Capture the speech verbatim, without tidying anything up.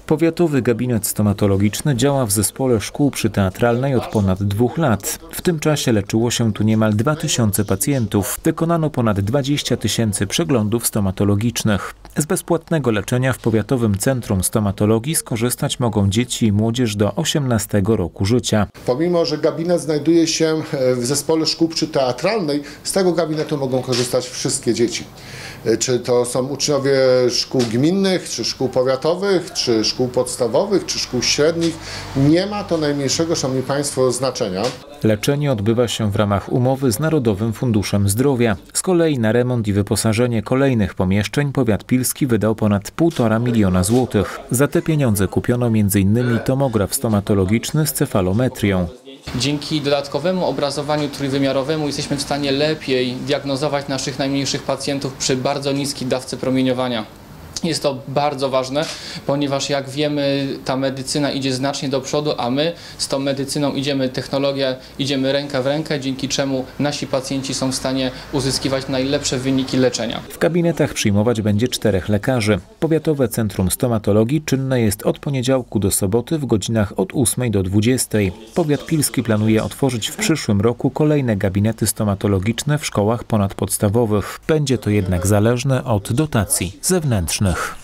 Powiatowy gabinet stomatologiczny działa w zespole szkół przy Teatralnej od ponad dwóch lat. W tym czasie leczyło się tu niemal dwa tysiące pacjentów. Wykonano ponad dwadzieścia tysięcy przeglądów stomatologicznych. Z bezpłatnego leczenia w Powiatowym Centrum Stomatologii skorzystać mogą dzieci i młodzież do osiemnastego roku życia. Pomimo że gabinet znajduje się w zespole szkół przy Teatralnej, z tego gabinetu mogą korzystać wszystkie dzieci. Czy to są uczniowie szkół gminnych, czy szkół powiatowych, czy szkół podstawowych, czy szkół średnich. Nie ma to najmniejszego, szanowni państwo, znaczenia. Leczenie odbywa się w ramach umowy z Narodowym Funduszem Zdrowia. Z kolei na remont i wyposażenie kolejnych pomieszczeń powiat pilski wydał ponad półtora miliona złotych. Za te pieniądze kupiono między innymi tomograf stomatologiczny z cefalometrią. Dzięki dodatkowemu obrazowaniu trójwymiarowemu jesteśmy w stanie lepiej diagnozować naszych najmniejszych pacjentów przy bardzo niskiej dawce promieniowania. Jest to bardzo ważne, ponieważ jak wiemy, ta medycyna idzie znacznie do przodu, a my z tą medycyną idziemy, technologia, idziemy ręka w rękę, dzięki czemu nasi pacjenci są w stanie uzyskiwać najlepsze wyniki leczenia. W gabinetach przyjmować będzie czterech lekarzy. Powiatowe Centrum Stomatologii czynne jest od poniedziałku do soboty w godzinach od ósmej do dwudziestej. Powiat pilski planuje otworzyć w przyszłym roku kolejne gabinety stomatologiczne w szkołach ponadpodstawowych. Będzie to jednak zależne od dotacji zewnętrznych.